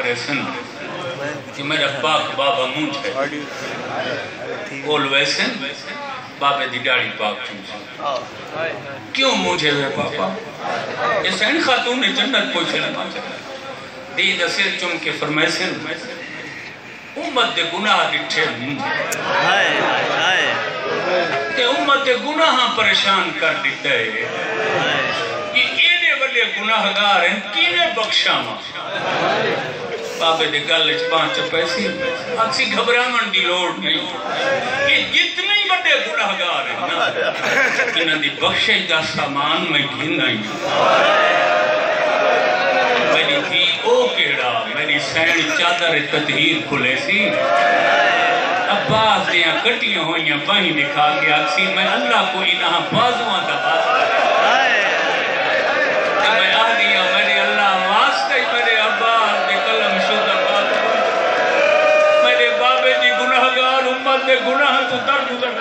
کرے سن کہ میرا پاک بابا مونچ ہے بول ویسن بابے دی ڈاڑی پاک چونسن کیوں مونچے ہوئے پاپا اس این خاتون نے جنت پوچھے لما دید سر چم کے فرمائے سن امت دے گناہ ڈٹھے تے امت دے گناہ پریشان کر دیتا ہے کہ اینے والے گناہ گار ہیں کینے بخشا ماں بابے دے گلچ پانچ پیسی اکسی گھبرامن دی لوڑ نہیں کہ جتنے ہی بڑے گناہ گار ہیں نا انہاں دی بخشے دا سامان میں گھننا ہی میری تھی او کیڑا میری سین چادر تطہیر کھلے سی عباس دیاں کٹیاں ہوئیاں باہیں دکھا کے اکسی میں اللہ کو انہاں بازوان دا باز کہ میں آ دیا میرے اللہ واسطے میرے عباس دے قلم شدہ باز میرے بابے دی گناہگار امت دے گناہ تو در گزر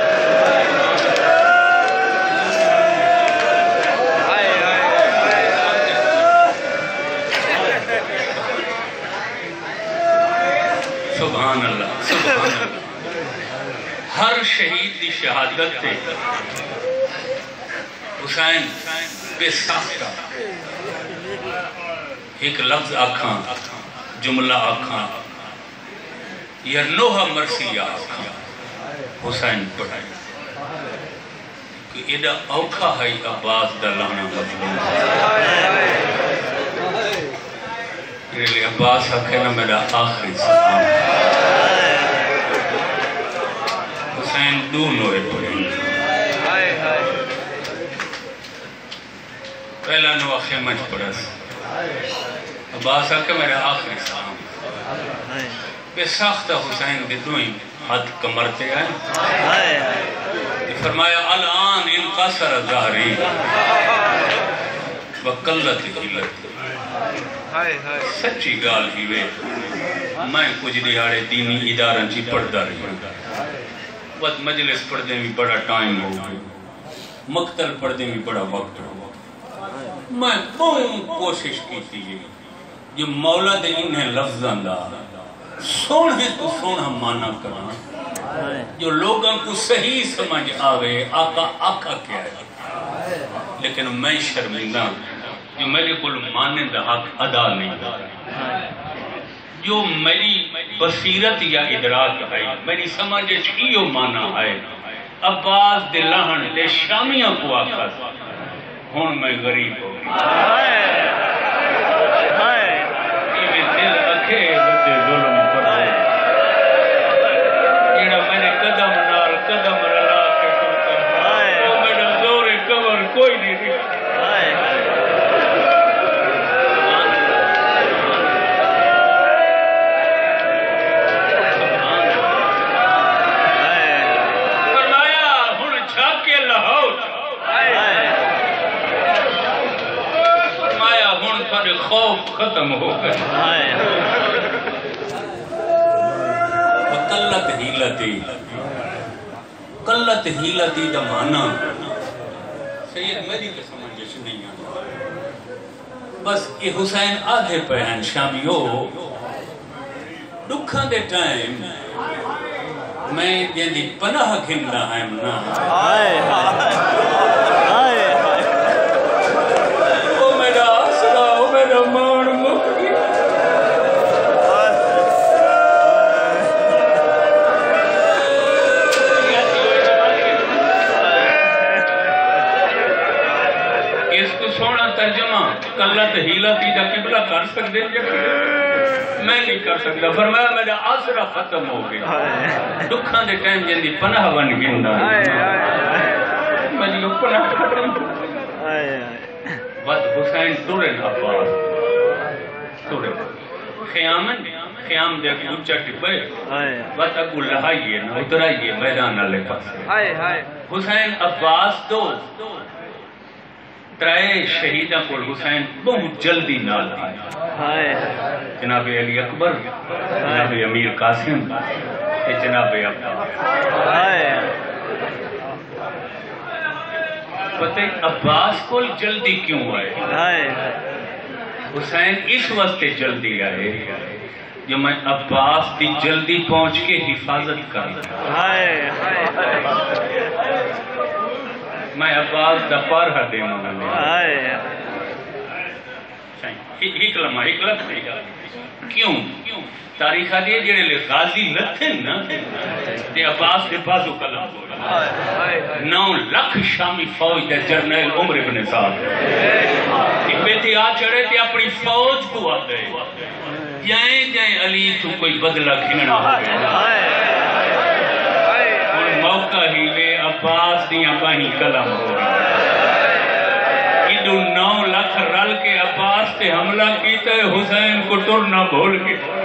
سبحان اللہ سبحان اللہ ہر شہید دی شہادت تے حسین بے ساختہ ایک لفظ آکھاں جملہ آکھاں یا نوحہ مرثیہ آکھاں حسین پڑھائی کہ ایڈا اوکھا ہے عباس دا لانا مظلوم میرے عباس آکھے نا میرا آخری سلام حسین دو نوے پڑھیں پہلا نوہ خیمت پڑھس عباس آکھے میرا آخری سلام بے ساختہ حسین دے دوئیں ہاتھ کمرتے آئے فرمایا الان انقصر ظاہری وقلت حیلت سچی گال ہی وے میں کچھ دیہاڑے دینی ادارن چی پڑھدا رہی ہوں وقت مجلس پڑھدے میں بڑا ٹائم ہو گئی مقتل پڑھدے میں بڑا وقت ہو میں بہت کوشش کی تھی جو مولا دے انہیں لفظاں دا سونے تو سونا مانا کرنا جو لوگوں کو صحیح سمجھ آوے آقا آقا کیا ہے لیکن میں شرمندہ جو میرے کل مانے دا حق ادا نہیں جو میری بصیرت یا ادراک ہے میری سمجھ چیئو مانا ہے عباس دے لہن دے شامیاں کو آقا ہون میں غریب ہو گئی یہ دل اکھے بدے ظلم کر دے یہ میں نے قدم نال قدم رلا کے ٹوٹا وہ میرا زور کور کوئی نہیں دکھا خوف ختم ہو گئے قلت حیلتی دا مانا سید میری کے سمجھش نہیں آتا بس یہ حسین آدھے پہن شامیو دکھاں دے ٹائم میں جیندی پناہ گھنڈا ہے منا قلت حیلتی دا قبلہ کر سکتے میں نہیں کر سکتا فرمایا میرا آسرا ختم ہو گیا دکھاں دے ٹائم جندی پناہ بن گندا میں جو پناہ ختم بس حسین ٹورن عباس ٹورن خیام دے اونچا ٹپے بس اگو لہائیے نا اترائیے میدان والے پاس حسین عباس تو ترائے شہیدہ کو حسین بہت جلدی نال آئے جناب علی اکبر جناب امیر قاسم جناب عباس پتہ عباس کو جلدی کیوں آئے حسین اس واسطے جلدی آئے جو میں عباس کی جلدی پہنچ کے حفاظت کر میں عباس دا پارہ دے کیوں تاریخ آدھی ہے جڑے لے غازی لتھے نا تے عباس کے بازو کلم بولے 9 لاکھ شامی فوج دے جرنیل عمر ابن صاحب بیٹے آ چڑھے تے اپنی فوج کو آ گئے جائیں جائیں علی تو کوئی بدلہ کھینا ہو گیا اور موقع ہی لے عباس دیاں باہیں کلم ہو گیا 9 لاکھ رل کے عباس تے حملہ کیتا ہے حسین کو ٹرنا بھول کے